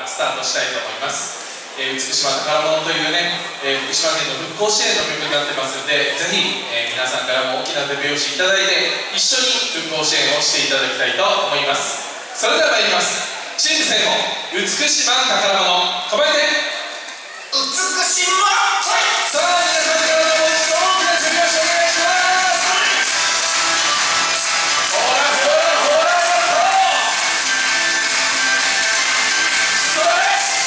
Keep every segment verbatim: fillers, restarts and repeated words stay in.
スタートしたいと思います。えー、美島宝物というね、えー、福島県の復興支援の曲になってますので、ぜひ、えー、皆さんからも大きな手拍子いただいて、一緒に復興支援をしていただきたいと思います。それでは参ります。新次戦法、美島宝物、構えて美島、 さあ皆さんからの大きな手拍子お願いします。ほらほらほらそれ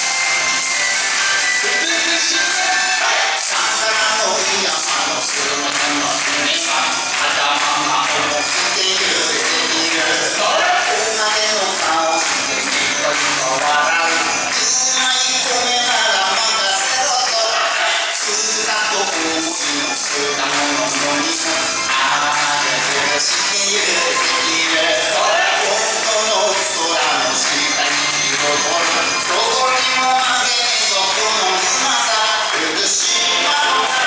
美島宝の山のすの国は頭が重くて揺れている。 それ女手の顔してニコニコ笑う。うまい米なら任せろと。通だと思いの果物のにもあれでして揺れている。本当の空の下に彩る。どこにもあげねぞこのうまさ。福島の宝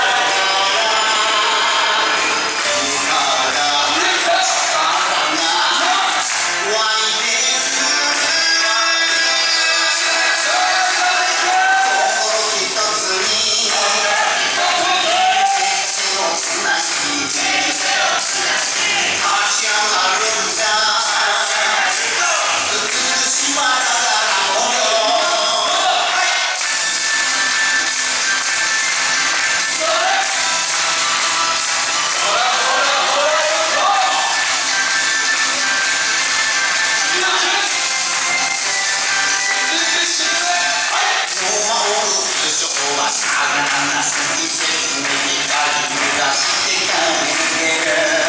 すぎて君にかり出してかめる。